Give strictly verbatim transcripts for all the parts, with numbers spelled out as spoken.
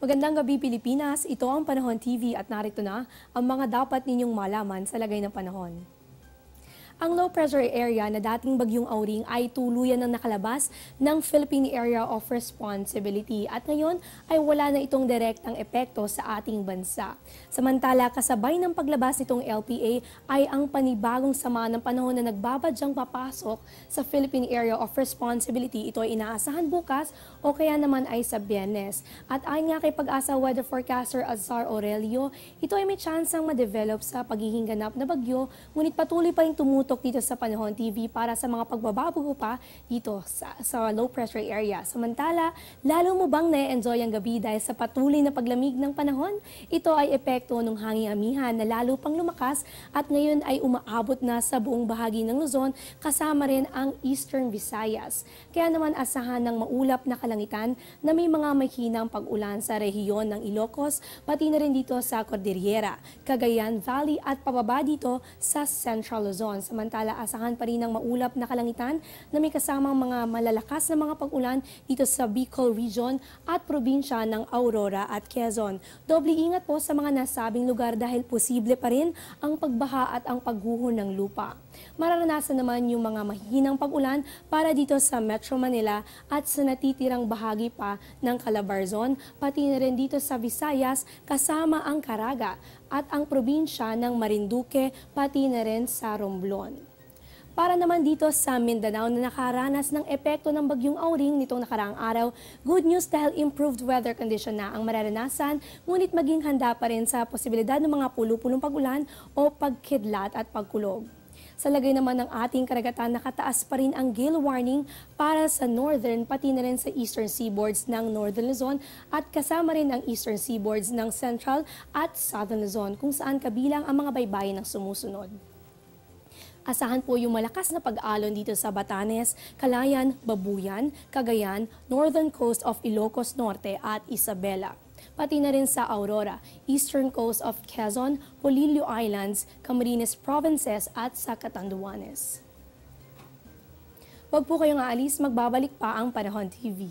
Magandang gabi Pilipinas, ito ang Panahon T V at narito na ang mga dapat ninyong malaman sa lagay ng panahon. Ang low pressure area na dating bagyong Auring ay tuluyan ng nakalabas ng Philippine Area of Responsibility at ngayon ay wala na itong direktang epekto sa ating bansa. Samantala, kasabay ng paglabas nitong L P A ay ang panibagong sama ng panahon na nagbabadyang papasok sa Philippine Area of Responsibility. Ito ay inaasahan bukas o kaya naman ay sa Biyernes. At ayon nga kay Pag-asa Weather Forecaster Azar Aurelio, ito ay may tsansang ma-develop sa pagiging ganap na bagyo, ngunit patuloy pa rin tumutok dito sa Panahon T V para sa mga pagbabago pa dito sa, sa low pressure area. Samantala, lalo mo bang na-enjoy ang gabi dahil sa patuloy na paglamig ng panahon? Ito ay epekto ng hanging amihan na lalo pang lumakas at ngayon ay umaabot na sa buong bahagi ng Luzon kasama rin ang Eastern Visayas. Kaya naman asahan ng maulap na kalangitan na may mga mahinang pag-ulan sa rehiyon ng Ilocos, pati na rin dito sa Cordillera, Cagayan Valley at pababa dito sa Central Luzon. Samantala, asahan pa rin ng maulap na kalangitan na may kasamang mga malalakas na mga pag-ulan dito sa Bicol Region at probinsya ng Aurora at Quezon. Doble ingat po sa mga nasabing lugar dahil posible pa rin ang pagbaha at ang pagguho ng lupa. Mararanasan naman yung mga mahihinang pag-ulan para dito sa Metro Manila at sa natitirang bahagi pa ng Calabarzon, pati na rin dito sa Visayas kasama ang Caraga at ang probinsya ng Marinduque, pati na rin sa Romblon. Para naman dito sa Mindanao na nakaranas ng epekto ng bagyong Auring nitong nakaraang araw, good news dahil improved weather condition na ang mararanasan, ngunit maging handa pa rin sa posibilidad ng mga pulo-pulong pag-ulan o pagkidlat at pagkulog. Sa lagay naman ng ating karagatan, nakataas pa rin ang gale warning para sa northern pati na rin sa eastern seaboards ng Northern Luzon at kasama rin ang eastern seaboards ng Central at Southern Luzon kung saan kabilang ang mga baybayin ng sumusunod. Asahan po yung malakas na pag-alon dito sa Batanes, Calayan, Babuyan, Cagayan, Northern Coast of Ilocos Norte at Isabela. Pati na rin sa Aurora, Eastern Coast of Quezon, Polillo Islands, Camarines Provinces at sa Catanduanes. Huwag po kayong aalis, magbabalik pa ang Panahon T V.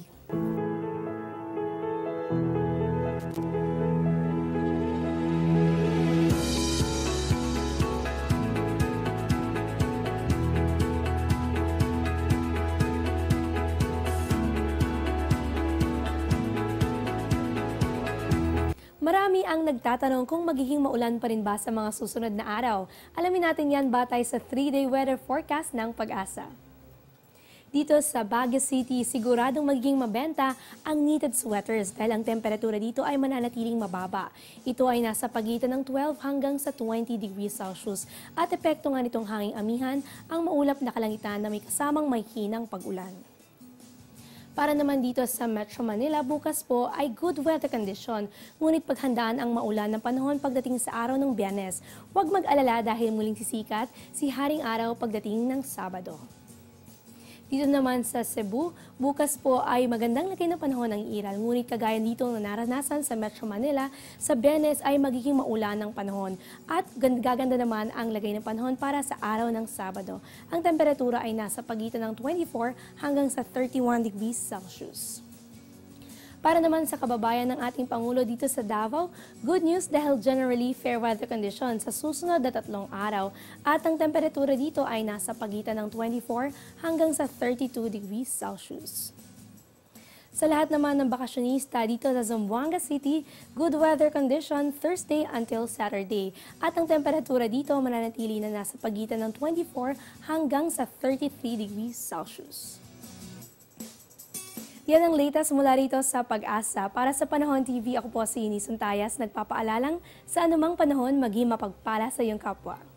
Marami ang nagtatanong kung magiging maulan pa rin ba sa mga susunod na araw. Alamin natin yan batay sa three day weather forecast ng Pag-asa. Dito sa Baguio City, siguradong magiging mabenta ang knitted sweaters dahil ang temperatura dito ay mananatiling mababa. Ito ay nasa pagitan ng twelve hanggang sa twenty degrees Celsius at epekto nga nitong hanging amihan ang maulap na kalangitan na may kasamang mahinang pag-ulan. Para naman dito sa Metro Manila, bukas po ay good weather condition, ngunit paghandaan ang maulan ng panahon pagdating sa araw ng Biyernes. Huwag mag-alala dahil muling sisikat si Haring Araw pagdating ng Sabado. Dito naman sa Cebu, bukas po ay magandang lagay ng panahon ng iral, ngunit kagaya dito na naranasan sa Metro Manila, sa Biyernes ay magiging maulan ng panahon at gaganda naman ang lagay ng panahon para sa araw ng Sabado. Ang temperatura ay nasa pagitan ng twenty-four hanggang sa thirty-one degrees Celsius. Para naman sa kababayan ng ating Pangulo dito sa Davao, good news dahil generally fair weather conditions sa susunod na tatlong araw at ang temperatura dito ay nasa pagitan ng twenty-four hanggang sa thirty-two degrees Celsius. Sa lahat naman ng bakasyonista dito sa Zamboanga City, good weather condition Thursday until Saturday at ang temperatura dito mananatili na nasa pagitan ng twenty-four hanggang sa thirty-three degrees Celsius. Yan ang latest mula rito sa Pag-asa. Para sa Panahon T V, ako po si Uni Suntayas, nagpapaalalang sa anumang panahon maging mapagpala sa iyong kapwa.